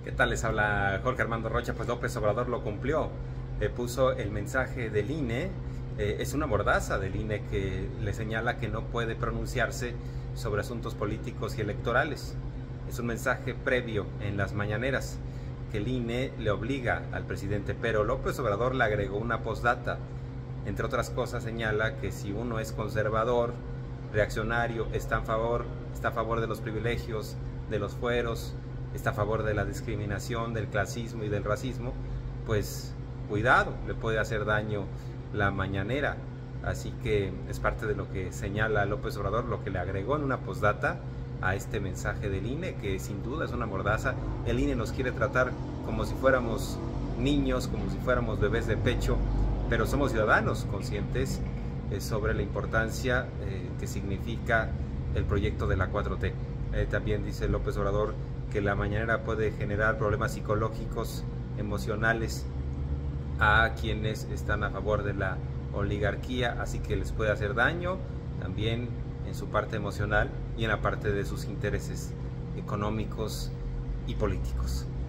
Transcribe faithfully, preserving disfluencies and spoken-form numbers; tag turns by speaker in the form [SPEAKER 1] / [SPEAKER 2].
[SPEAKER 1] ¿Qué tal? Les habla Jorge Armando Rocha. Pues López Obrador lo cumplió, eh, puso el mensaje del I N E, eh, es una mordaza del I N E que le señala que no puede pronunciarse sobre asuntos políticos y electorales. Es un mensaje previo en las mañaneras que el I N E le obliga al presidente, pero López Obrador le agregó una postdata. Entre otras cosas señala que si uno es conservador, reaccionario, está a favor, está a favor de los privilegios, de los fueros, está a favor de la discriminación, del clasismo y del racismo, pues cuidado, le puede hacer daño la mañanera. Así que es parte de lo que señala López Obrador, lo que le agregó en una postdata a este mensaje del I N E, que sin duda es una mordaza. El I N E nos quiere tratar como si fuéramos niños, como si fuéramos bebés de pecho, pero somos ciudadanos conscientes eh, sobre la importancia eh, que significa el proyecto de la cuatro T. Eh, también dice López Obrador que la mañanera puede generar problemas psicológicos, emocionales a quienes están a favor de la oligarquía, así que les puede hacer daño también en su parte emocional y en la parte de sus intereses económicos y políticos.